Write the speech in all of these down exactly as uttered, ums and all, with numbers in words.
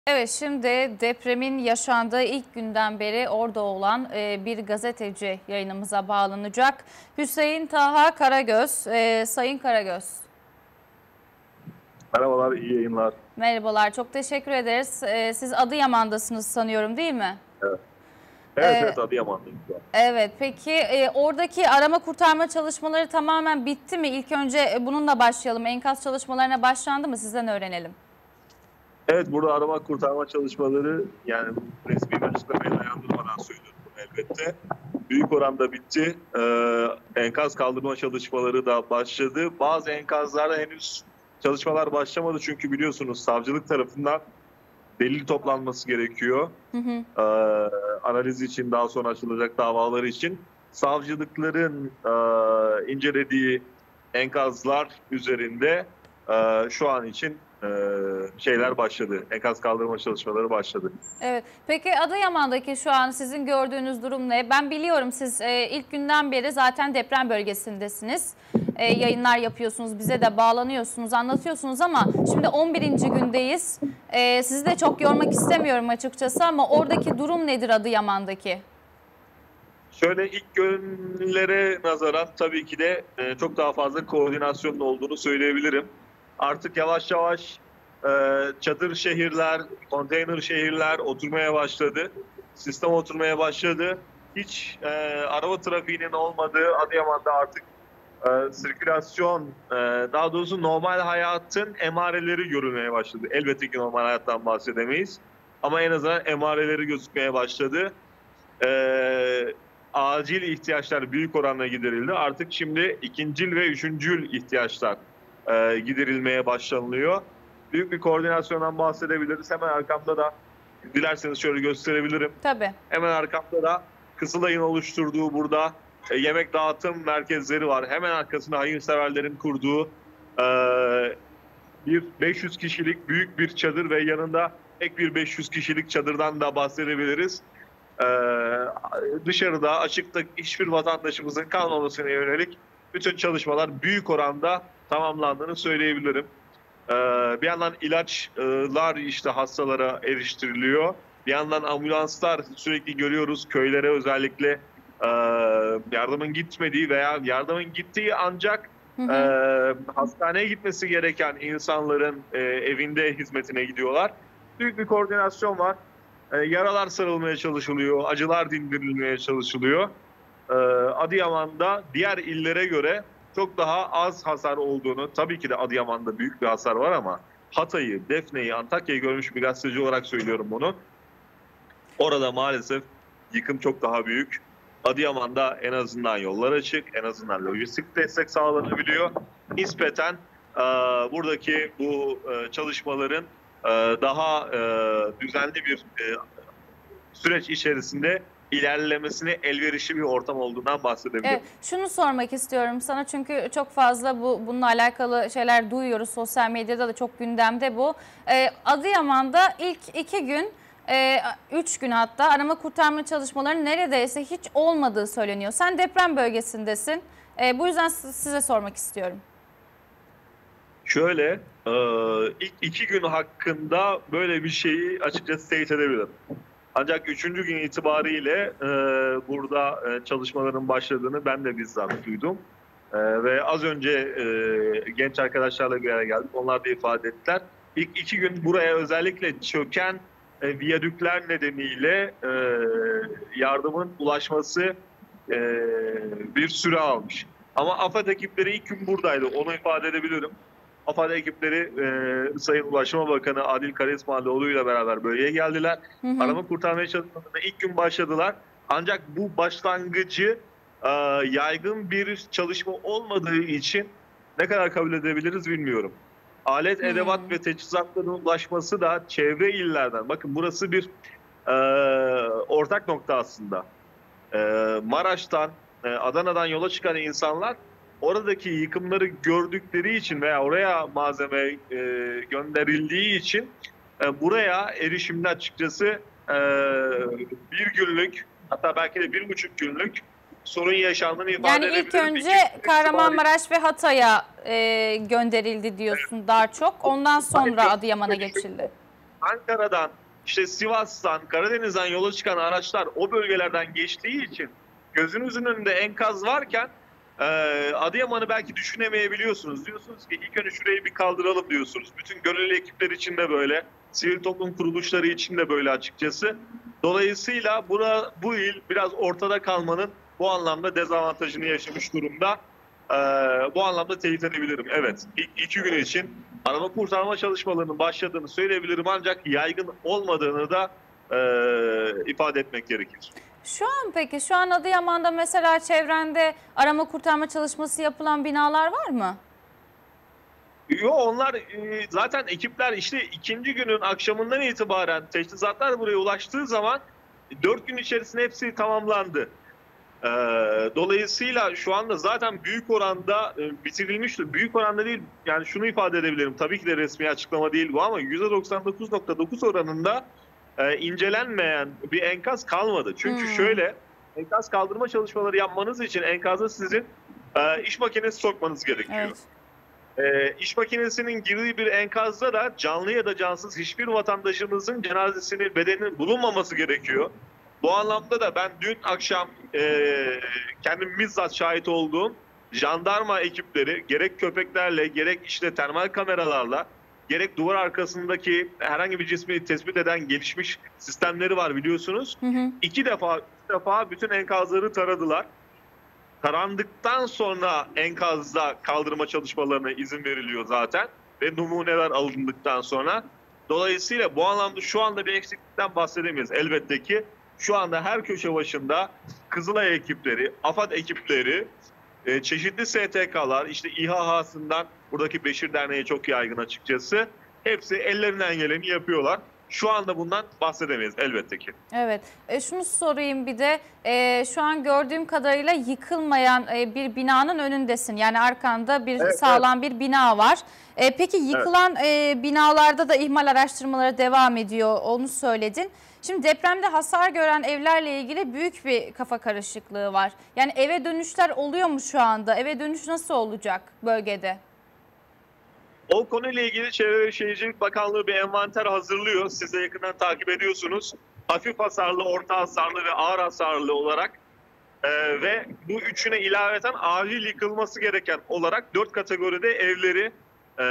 Evet, şimdi depremin yaşandığı ilk günden beri orada olan e, bir gazeteci yayınımıza bağlanacak. Hüseyin Taha Karagöz. E, Sayın Karagöz. Merhabalar, iyi yayınlar. Merhabalar, çok teşekkür ederiz. E, siz Adıyaman'dasınız sanıyorum, değil mi? Evet, evet, E, evet Adıyaman'dayım şu an. evet, peki e, oradaki arama kurtarma çalışmaları tamamen bitti mi? İlk önce e, bununla başlayalım. Enkaz çalışmalarına başlandı mı? Sizden öğrenelim. Evet, burada arama kurtarma çalışmaları, yani resmi bir açıklamayı dayandırmadan söylüyorum elbette. Büyük oranda bitti. Ee, enkaz kaldırma çalışmaları da başladı. Bazı enkazlarda henüz çalışmalar başlamadı çünkü biliyorsunuz savcılık tarafından delil toplanması gerekiyor. Hı hı. Ee, analiz için, daha sonra açılacak davaları için. Savcılıkların e, incelediği enkazlar üzerinde e, şu an için e, şeyler başladı. Enkaz kaldırma çalışmaları başladı. Evet. Peki Adıyaman'daki şu an sizin gördüğünüz durum ne? Ben biliyorum siz e, ilk günden beri zaten deprem bölgesindesiniz. E, yayınlar yapıyorsunuz, bize de bağlanıyorsunuz, anlatıyorsunuz ama şimdi on birinci gündeyiz. E, sizi de çok yormak istemiyorum açıkçası ama oradaki durum nedir Adıyaman'daki? Şöyle ilk günlere nazaran tabii ki de e, çok daha fazla koordinasyonun olduğunu söyleyebilirim. Artık yavaş yavaş e, çadır şehirler, konteyner şehirler oturmaya başladı. Sistem oturmaya başladı. Hiç e, araba trafiğinin olmadığı Adıyaman'da artık e, sirkülasyon, e, daha doğrusu normal hayatın emareleri görülmeye başladı. Elbette ki normal hayattan bahsedemeyiz. Ama en azından emareleri gözükmeye başladı. E, acil ihtiyaçlar büyük oranda giderildi. Artık şimdi ikincil ve üçüncül ihtiyaçlar e, giderilmeye başlanılıyor. Büyük bir koordinasyondan bahsedebiliriz. Hemen arkamda da dilerseniz şöyle gösterebilirim. Tabii. Hemen arkamda da Kızılay'ın oluşturduğu burada e, yemek dağıtım merkezleri var. Hemen arkasında hayırseverlerin kurduğu e, bir beş yüz kişilik büyük bir çadır ve yanında ek bir beş yüz kişilik çadırdan da bahsedebiliriz. Ee, dışarıda, açıkta hiçbir vatandaşımızın kalmamasına yönelik bütün çalışmalar büyük oranda tamamlandığını söyleyebilirim. Ee, bir yandan ilaçlar işte hastalara eriştiriliyor. Bir yandan ambulanslar sürekli görüyoruz köylere özellikle e, yardımın gitmediği veya yardımın gittiği ancak Hı hı. e, hastaneye gitmesi gereken insanların e, evinde hizmetine gidiyorlar. Büyük bir koordinasyon var. E, yaralar sarılmaya çalışılıyor, acılar dindirilmeye çalışılıyor. E, Adıyaman'da diğer illere göre çok daha az hasar olduğunu, tabii ki de Adıyaman'da büyük bir hasar var ama Hatay'ı, Defne'yi, Antakya'yı görmüş bir gazeteci olarak söylüyorum bunu. Orada maalesef yıkım çok daha büyük. Adıyaman'da en azından yollar açık, en azından lojistik destek sağlanabiliyor. Nispeten e, buradaki bu e, çalışmaların e, daha e, düzenli bir e, süreç içerisinde ilerlemesine elverişli bir ortam olduğundan bahsedebilirim. Evet, şunu sormak istiyorum sana çünkü çok fazla bu bununla alakalı şeyler duyuyoruz. Sosyal medyada da çok gündemde bu. Ee, Adıyaman'da ilk iki gün, e, üç gün hatta arama kurtarma çalışmalarının neredeyse hiç olmadığı söyleniyor. Sen deprem bölgesindesin. E, bu yüzden size sormak istiyorum. Şöyle, e, ilk iki gün hakkında böyle bir şeyi açıkçası teyit edebilirim. Ancak üçüncü gün itibariyle e, burada e, çalışmaların başladığını ben de bizzat duydum. E, ve az önce e, genç arkadaşlarla bir araya geldik. Onlar da ifade ettiler. İlk iki gün buraya özellikle çöken e, viyadükler nedeniyle e, yardımın ulaşması e, bir süre almış. Ama AFAD ekipleri ilk gün buradaydı. Onu ifade edebilirim. AFAD ekipleri e, Sayın Ulaştırma Bakanı Adil Karizmaloğlu ile beraber bölgeye geldiler. Hı hı. Arama kurtarmaya çalışmalarına ilk gün başladılar. Ancak bu başlangıcı e, yaygın bir çalışma olmadığı için ne kadar kabul edebiliriz bilmiyorum. Alet, Hmm. edevat ve teçhizatların ulaşması da çevre illerden. Bakın burası bir e, ortak nokta aslında. E, Maraş'tan, e, Adana'dan yola çıkan insanlar oradaki yıkımları gördükleri için veya oraya malzeme e, gönderildiği için e, buraya erişimde açıkçası e, bir günlük, hatta belki de bir buçuk günlük sorun yaşandığını ifade Yani edebilirim. ilk önce Kahramanmaraş ve Hatay'a e, gönderildi diyorsun, evet, daha çok. Ondan sonra Adıyaman'a geçildi. Ankara'dan, işte Sivas'tan, Karadeniz'den yola çıkan araçlar o bölgelerden geçtiği için gözünüzün önünde enkaz varken e, Adıyaman'ı belki düşünemeyebiliyorsunuz. Diyorsunuz ki ilk önce şurayı bir kaldıralım diyorsunuz. Bütün gönüllü ekipler için de böyle, sivil toplum kuruluşları için de böyle açıkçası. Dolayısıyla bura, bu il biraz ortada kalmanın bu anlamda dezavantajını yaşamış durumda. Ee, bu anlamda teyit edebilirim. Evet, ilk iki gün için arama kurtarma çalışmalarının başladığını söyleyebilirim, ancak yaygın olmadığını da e, ifade etmek gerekir. Şu an peki, şu an Adıyaman'da mesela çevrende arama kurtarma çalışması yapılan binalar var mı? Yok, onlar e, zaten ekipler işte ikinci günün akşamından itibaren teçhizatlar buraya ulaştığı zaman dört gün içerisinde hepsi tamamlandı. Ee, dolayısıyla şu anda zaten büyük oranda e, bitirilmiştir. Büyük oranda değil, yani şunu ifade edebilirim. Tabii ki de resmi açıklama değil bu, ama yüzde doksan dokuz nokta dokuz oranında e, incelenmeyen bir enkaz kalmadı. Çünkü Hmm. şöyle, enkaz kaldırma çalışmaları yapmanız için enkaza sizin e, iş makinesi sokmanız gerekiyor. Evet. E, iş makinesinin girdiği bir enkazda da canlı ya da cansız hiçbir vatandaşımızın cenazesinin, bedeninin bulunmaması gerekiyor. Bu anlamda da ben dün akşam e, kendim bizzat şahit olduğum jandarma ekipleri gerek köpeklerle, gerek işte termal kameralarla, gerek duvar arkasındaki herhangi bir cismi tespit eden gelişmiş sistemleri var biliyorsunuz. Hı hı. İki defa, üç defa bütün enkazları taradılar. Tarandıktan sonra enkazda kaldırma çalışmalarına izin veriliyor zaten ve numuneler alındıktan sonra. Dolayısıyla bu anlamda şu anda bir eksiklikten bahsedemeyiz. Elbette ki şu anda her köşe başında Kızılay ekipleri, AFAD ekipleri, e, çeşitli S T K'lar, işte İHH'sından buradaki Beşir Derneği çok yaygın açıkçası. Hepsi ellerinden geleni yapıyorlar. Şu anda bundan bahsedemeyiz elbette ki. Evet. E, şunu sorayım bir de, e, şu an gördüğüm kadarıyla yıkılmayan e, bir binanın önündesin. Yani arkanda bir Evet, sağlam bir bina var. E, peki yıkılan e, binalarda da ihmal araştırmaları devam ediyor, onu söyledin. Şimdi depremde hasar gören evlerle ilgili büyük bir kafa karışıklığı var. Yani eve dönüşler oluyor mu şu anda? Eve dönüş nasıl olacak bölgede? O konuyla ilgili Çevre ve Şehircilik Bakanlığı bir envanter hazırlıyor. Siz de yakından takip ediyorsunuz. Hafif hasarlı, orta hasarlı ve ağır hasarlı olarak e, ve bu üçüne ilaveten acil yıkılması gereken olarak dört kategoride evleri e,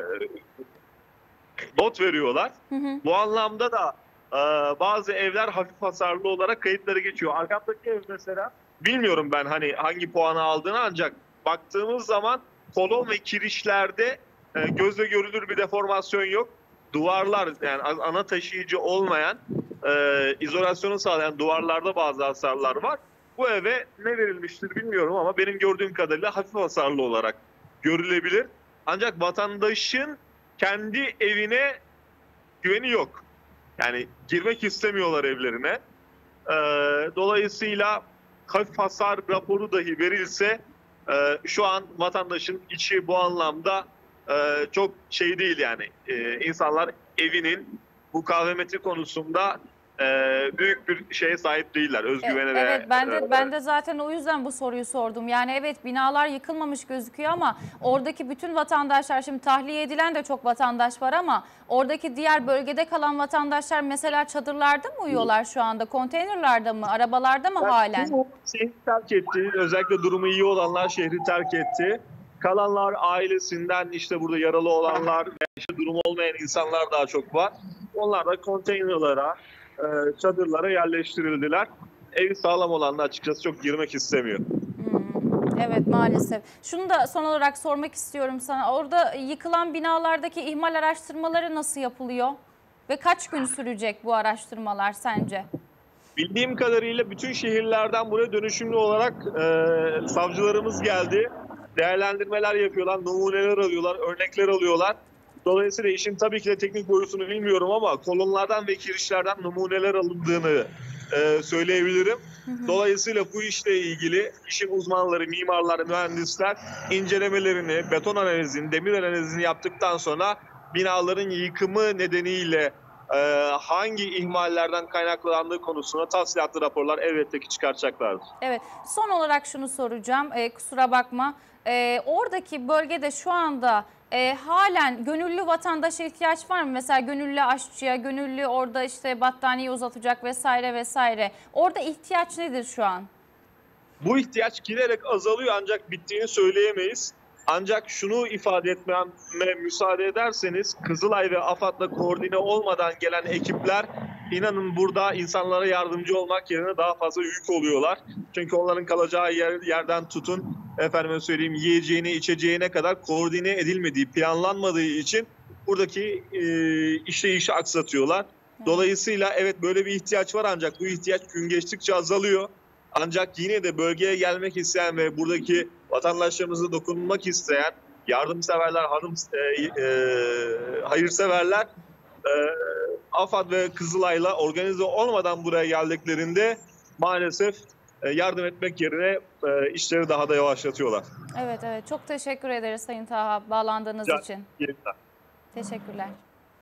not veriyorlar. Hı hı. Bu anlamda da e, bazı evler hafif hasarlı olarak kayıtları geçiyor. Arkamdaki ev mesela, bilmiyorum ben hani hangi puanı aldığını, ancak baktığımız zaman kolon ve kirişlerde e, gözle görülür bir deformasyon yok. Duvarlar, yani ana taşıyıcı olmayan, e, izolasyonu sağlayan duvarlarda bazı hasarlar var. Bu eve ne verilmiştir bilmiyorum, ama benim gördüğüm kadarıyla hafif hasarlı olarak görülebilir. Ancak vatandaşın kendi evine güveni yok. Yani girmek istemiyorlar evlerine. Ee, dolayısıyla hafif hasar raporu dahi verilse e, şu an vatandaşın içi bu anlamda e, çok şey değil yani. E, insanlar evinin mukavemeti konusunda e, büyük bir şeye sahip değiller. Özgüvene ve... Evet, ben de e, ben de zaten o yüzden bu soruyu sordum. Yani evet, binalar yıkılmamış gözüküyor ama oradaki bütün vatandaşlar, şimdi tahliye edilen de çok vatandaş var ama oradaki diğer bölgede kalan vatandaşlar mesela çadırlarda mı uyuyorlar şu anda? Konteynerlarda mı? Arabalarda mı halen? Şehri terk etti. Özellikle durumu iyi olanlar şehri terk etti. Kalanlar ailesinden, işte burada yaralı olanlar ve işte durumu olmayan insanlar daha çok var. Onlar da konteynerlara, e, çadırlara yerleştirildiler. Evi sağlam olanlar açıkçası çok girmek istemiyor. Hmm, evet, maalesef. Şunu da son olarak sormak istiyorum sana. Orada yıkılan binalardaki ihmal araştırmaları nasıl yapılıyor? Ve kaç gün sürecek bu araştırmalar sence? Bildiğim kadarıyla bütün şehirlerden buraya dönüşümlü olarak e, savcılarımız geldi. Değerlendirmeler yapıyorlar, numuneler alıyorlar, örnekler alıyorlar. Dolayısıyla işin tabii ki de teknik boyutunu bilmiyorum, ama kolonlardan ve kirişlerden numuneler alındığını e, söyleyebilirim. Hı hı. Dolayısıyla bu işle ilgili işin uzmanları, mimarlar, mühendisler incelemelerini, beton analizini, demir analizini yaptıktan sonra binaların yıkımı nedeniyle e, hangi ihmallerden kaynaklandığı konusunda tafsilatlı raporlar elbette ki çıkartacaklardır. Evet, son olarak şunu soracağım, e, kusura bakma. E, oradaki bölgede şu anda e, halen gönüllü vatandaşa ihtiyaç var mı? Mesela gönüllü aşçıya, gönüllü orada işte battaniye uzatacak vesaire vesaire. Orada ihtiyaç nedir şu an? Bu ihtiyaç giderek azalıyor ancak bittiğini söyleyemeyiz. Ancak şunu ifade etmeme müsaade ederseniz Kızılay ve AFAD'la koordine olmadan gelen ekipler inanın burada insanlara yardımcı olmak yerine daha fazla yük oluyorlar. Çünkü onların kalacağı yer, yerden tutun efendime söyleyeyim yiyeceğine içeceğine kadar koordine edilmediği, planlanmadığı için buradaki e, işleyişi aksatıyorlar. Dolayısıyla evet böyle bir ihtiyaç var ancak bu ihtiyaç gün geçtikçe azalıyor. Ancak yine de bölgeye gelmek isteyen ve buradaki vatandaşlarımıza dokunmak isteyen yardımseverler, hanım e, e, hayırseverler e, AFAD ve Kızılay'la organize olmadan buraya geldiklerinde maalesef e, yardım etmek yerine e, işleri daha da yavaşlatıyorlar. Evet evet, çok teşekkür ederiz Sayın Taha bağlandığınız Rica için. ederim. Teşekkürler.